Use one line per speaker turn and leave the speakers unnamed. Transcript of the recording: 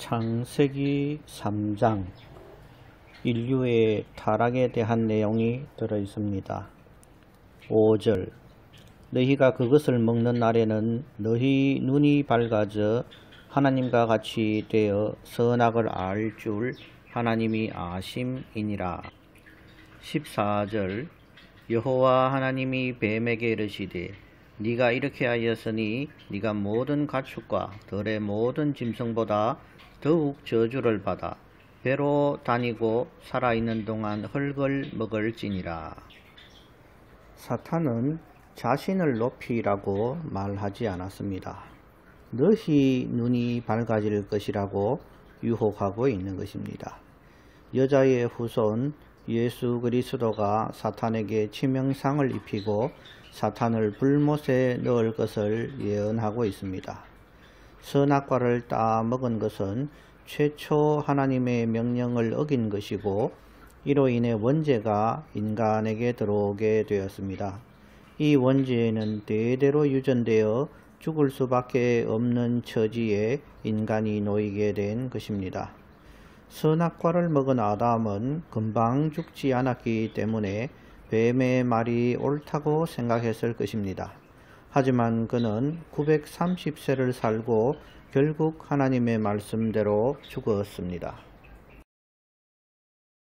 창세기 3장 인류의 타락에 대한 내용이 들어 있습니다. 5절 너희가 그것을 먹는 날에는 너희 눈이 밝아져 하나님과 같이 되어 선악을 알 줄 하나님이 아심이니라. 14절 여호와 하나님이 뱀에게 이르시되 네가 이렇게 하였으니 네가 모든 가축과 들의 모든 짐승보다 더욱 저주를 받아 배로 다니고 살아있는 동안 흙을 먹을지니라. 사탄은 자신을 높이라고 말하지 않았습니다. 너희 눈이 밝아질 것이라고 유혹하고 있는 것입니다. 여자의 후손 예수 그리스도가 사탄에게 치명상을 입히고 사탄을 불못에 넣을 것을 예언하고 있습니다. 선악과를 따먹은 것은 최초 하나님의 명령을 어긴 것이고 이로 인해 원죄가 인간에게 들어오게 되었습니다. 이 원죄는 대대로 유전되어 죽을 수밖에 없는 처지에 인간이 놓이게 된 것입니다. 선악과를 먹은 아담은 금방 죽지 않았기 때문에 뱀의 말이 옳다고 생각했을 것입니다. 하지만 그는 930세를 살고 결국 하나님의 말씀대로 죽었습니다.